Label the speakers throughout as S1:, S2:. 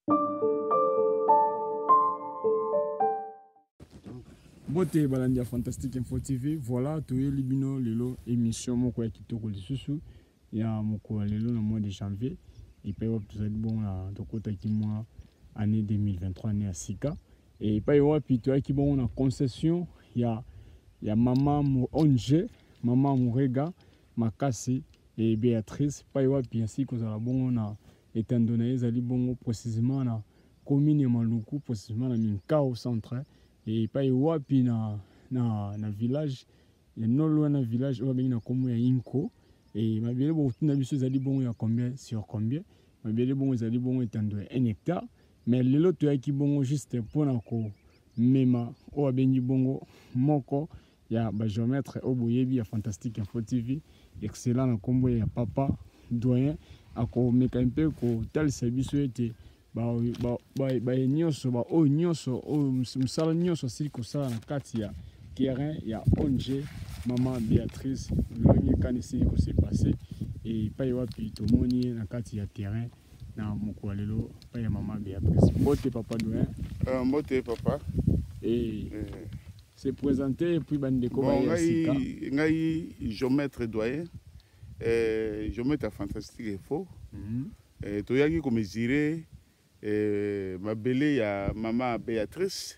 S1: Bote Balandia Fantastique Info TV, voilà, tu es libino lelo émission moko ya kitoko lisusu ya moko lelo na mois de janvier et puis vous êtes bon là de côté qui mois année 2023 année à Sika et puis wapi tu as qui bon na concession ya maman Onge, maman Mourega, Makasi et Béatrice pas wapi ainsi que ça bon na étant donné zali bon précisément na commune Maluku précisément na Minka au centre. Et pas wapi na village ya non loin na village oyo na komo ya Inko et mabele bon tuna biso zali bon ya combien sur combien mabele bon zali bon etando 1 hectare mais lelo to yaki bon juste pour na ko mema o bengi bongo moko ya ba géomètre oboyebi ya Fantastique Info TV excellent na kombo ya papa doyen ako mekampe ko tel service ete ba nyonso ba o nyonso o msala nyonso sili kosala na kati ya terrain ya Onge maman Béatrice longi kanisi ko se passer et pa wapi to moni na kati ya terrain na moko lelo pa ya maman Béatrice bote papa doyen
S2: mbote papa
S1: et se présenter et puis bande ko ba ya Sika
S2: ngai géomètre doyen géomètre Fantastique Info to yaki ko mesurer mabele ya maman Béatrice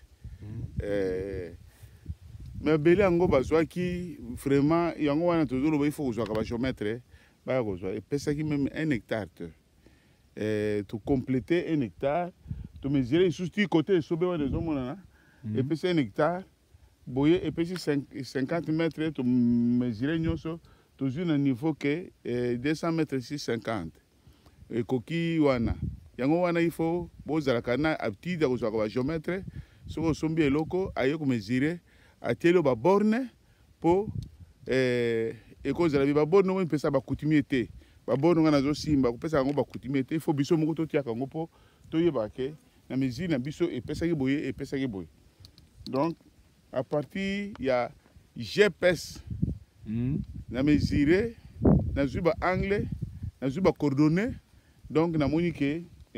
S2: mabele yango bazwaki vraiment yango wana tozoloba il faut kozwaka ba géomètre baya kozwa epesaki même 1 hectare to compléter 1 hectare to mesurer lisusu ti côté esobe wana ezomonana epesi 1 hectare boye epesi 50 mètres to mesurer nyonso tozwi na niveau ke 200 mètres 650 ekoki wana yango wana il faut bozalaka na aptitude ya kozwaka ba géomètre soko osombi eloko aye ko mesurer atielo ba borne po ekozala bi ba borne mo mpesa ba coutumier te ba borne ngana zo simba kopesa yango ba coutumier te il faut biso moko totiaka yango po toyeba ke na mesure na biso epesaki boye donc à partir ya GPS na mesurer na zwi ba angle na zwi ba coordonnées donc na moni ke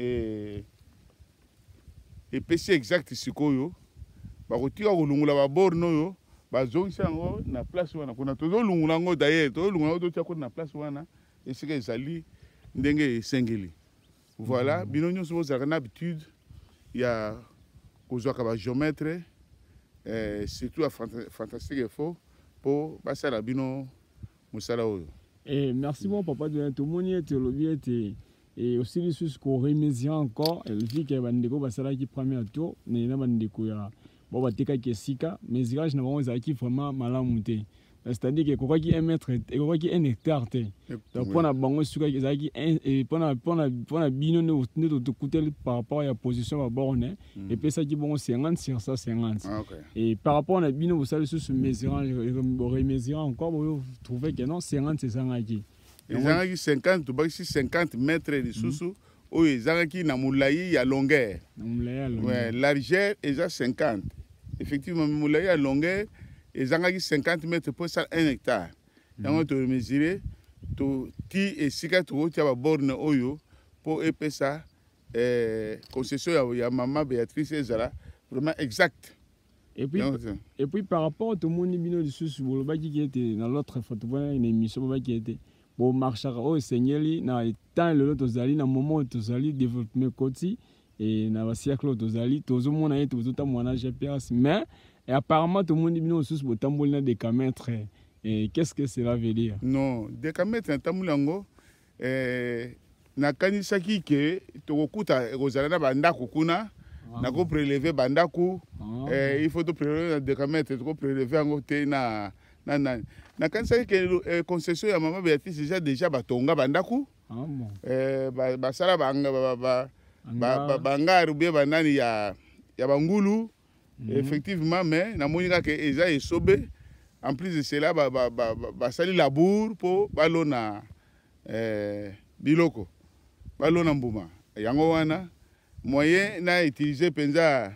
S2: epesi exact sikoyo bakotika kolungula baborne oyo bazongisa yango na place wana kuna tozolungula yango d'ailleurs tozolungula yango totia kuna na place wana esika ezali ndenge esengeli voilà bino nyonso bozalaka na habitude ya kozwaka ba géomètre surtout à Fantastique Info po basala bino mosala oyo.
S1: Et merci bon papa de tout moni ete lobi ete et aussi les choses qu'on remésie encore elle dit que bandeko basala qui premier tour mais na bandeko ya bon bateka ki Sika mais zirage na bango za qui vraiment malamu te c'est-à-dire que quoi qui 1 mètre et quoi qui 1 hectare te donc pour na bango suka za qui et pour na bino ne to coûter par rapport à la position à borne et puis ça qui bon 50 sur 150 et par rapport à bino vous savez sur mesurant remésier encore vous trouvez que non 50 c'est ça qui
S2: ezangaki 50 tobakisi 50 mètres lisusu oyo ezangaki na molai ya longueur ouais, largeur eza 50 effectivement molai ya longueur ezangaki 50 mètres pour ça 1 hectare yango to mesurer to ti esika tokotia ba borne oyo po epesa concession ya maman Béatrice ezala vraiment exact.
S1: Et puis par rapport au monde bino lisusu bolobaki ki était dans l'autre photo voilà une émission bolobaki était bon marchara o senyeli na temps le tozali na moment tozali développement côté et na siècle tozali tozomona et tozota mwana GPS mais et apparemment tout le monde bino sus botamboli na décamètre et qu'est-ce que cela veut dire?
S2: Non décamètre na tamulango na kanisaki ke tokokuta ekozala na bandako kuna na ko prélever bandako il faut to prélever na décamètre to prélever yango te na kanisaki ke concession ya maman Béatrice déjà batonga bandako basala bangari bien banani ya bangulu effectivement mais na moni ka eza esobe en plus de cela basali labour po balona biloko balona mbuma yango wana moyen na utiliser penza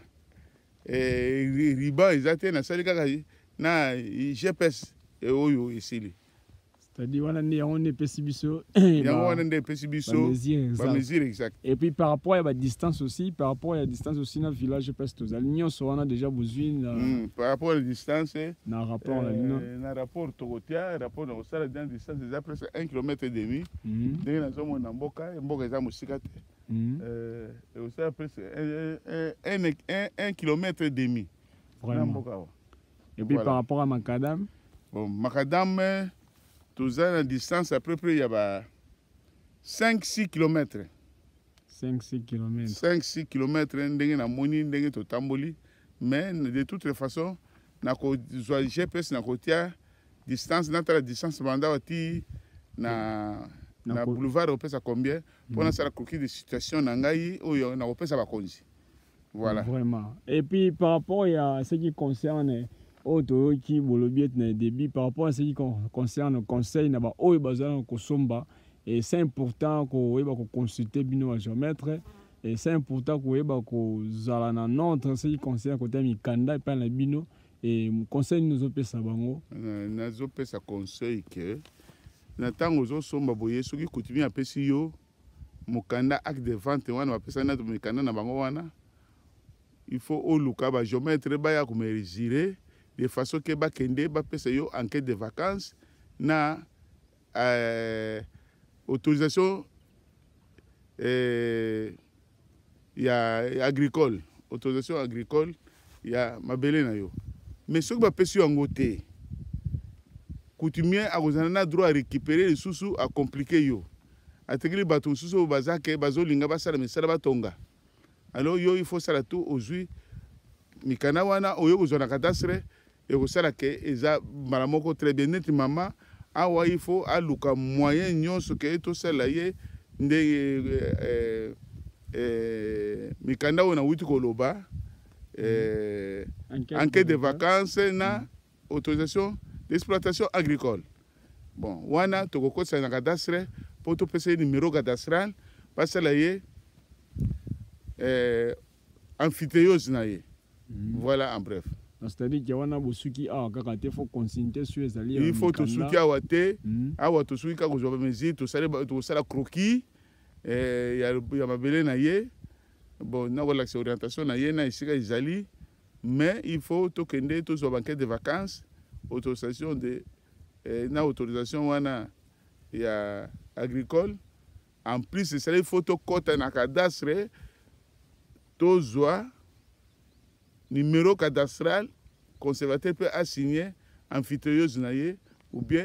S2: riba ezate na sali kaka na GPS oyo esili
S1: C'est-à-dire, on est pessibiso.
S2: Mesure exact.
S1: Et puis par rapport à la distance aussi, dans le village, parce que on a déjà besoin.
S2: Par rapport à la distance,
S1: dans rapport à la ligne.
S2: Dans rapport au rapport à la distance, c'est presque 1,5 km. Dès que nous sommes en Mboka, et aussi presque 1,5 km.
S1: Vraiment. Et puis par rapport à Macadam.
S2: Bon, Macadam, tout ça, la distance, à peu près, il y a 5-6 km.
S1: 5-6 km.
S2: 5-6 km, mais de toute façon, na GPS na kotia distance la distance na boulevard opesa combien pour na la croquis de situation na ngai oyo na opesa bakonzi. Voilà.
S1: Vraiment. Et puis par rapport à ce qui concerne auto qui bolobiet na débit, par rapport à ce qui concerne le conseil na ba oyo bazana ko somba, et c'est important ko consulter bino géomètre. Et c'est important que zala na notre ce qui concerne côté mikanda et pas la bino et conseil nous opesa bango
S2: nazo pesa conseil que na tango zo somba boye soki coutumier apesi yo mukanda acte de vente wana apesa na mikanda na bango wana il faut oluka ba géomètre ba ya kumerizire de façon que ba kende ba pesa yo enquête de vacances na autorisation il y a agricole, autorisation agricole, il y a mabele na yo. Mais ce que va pesi en côté, coutumier a droit à récupérer les sous à compliquer yo. A tegli baton sous bazake bazo linga basala mesala batonga. Alors yo il faut ça tout aujourd'hui mikana wana oyo kozona cadastre et kosala ke eza malamoko très bien net maman awa il faut aluka moyen nyonso ke to sala ye nde mikanda ona wuti koloba enquête de vacances na autorisation d'exploitation agricole. Bon, wana tokoko sa na cadastre pour to pesa numéro cadastral pasala ye amphithéose na ye. Voilà en bref.
S1: C'est-à-dire qu'il y a un bosuki il faut consulter sur les alliés.
S2: Il faut to suki awate awa to suki ka ko zo mezi to sala croquis ya mabele na ye. Bon, na wala orientation na ye na isika izali, mais il faut to kende to zo banquet de vacances, autorisation de na autorisation wana ya agricole. En plus c'est ça il faut to kota na cadastre to zo numéro cadastral conservateur peut assigner amphithéose na ye ou bien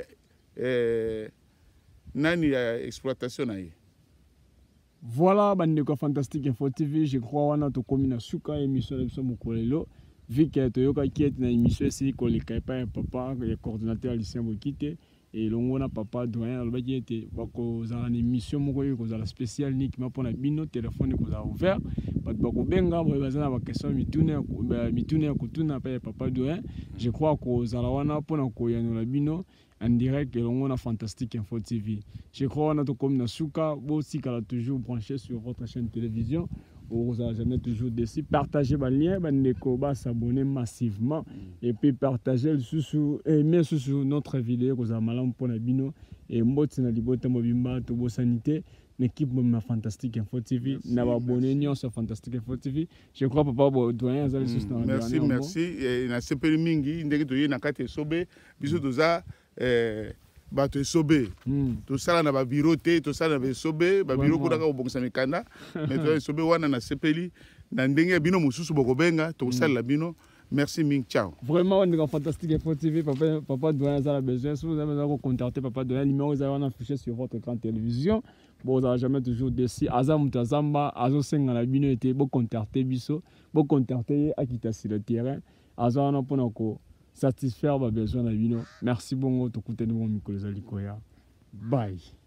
S2: nani ya exploitation na ye.
S1: Voilà, Bandeko Fantastique Info TV, je crois on a to commune suka émission de Mokolelo. Vu que Toyoka qui est une émission ici, qu'on les pas papa, le coordinateur lycéen Bokite, et l'on papa doyen, le baguette était, qu'on a une émission, qu'on a la spéciale, ni qui m'a pour la bino, téléphone qu'on a ouvert, pas de bako benga, on va avoir question, mitune à kutuna, papa doyen. Je crois qu'on a la pour la bino. En direct, et on a Fantastique Info TV. Je crois qu'on a tout comme Nasuka, vous aussi qu'elle a toujours branché sur votre chaîne de télévision. Vous avez jamais toujours décidé. Partagez le lien, s'abonner massivement. Et puis partagez le sous aimer sous notre vidéo, vous avez malin pour la bino. Et moi, c'est la liberté mobile, tout beau sanité. L'équipe de Fantastique Info TV, n'a pas abonné sur Fantastique Info TV. Je crois papa doyen
S2: merci, merci. Et na sepeli mingi, ndenge toye na kate sobe, biso doza bato sobe. To sala na ba bureau te, to sala na sobe, ba bureau ko daka obongisa mikanda, mais to sobe wana na sepeli na ndenge bino mususu bokobenga, to sala bino. Merci Ming, ciao.
S1: Vraiment, on est Fantastique Info TV. Papa doyen a besoin. Si vous avez besoin de contacter Papa doyen, numéro vous avez affiché sur votre écran de télévision. Bon, vous n'avez jamais toujours décidé. Azam Tazamba, Azo Senga la bino était beau contacter Bisso, beau contacter Akita sur le terrain. Azo on a pour satisfaire vos besoins la bino. Merci beaucoup de écouter nous, Nicolas Alikoya. Bye.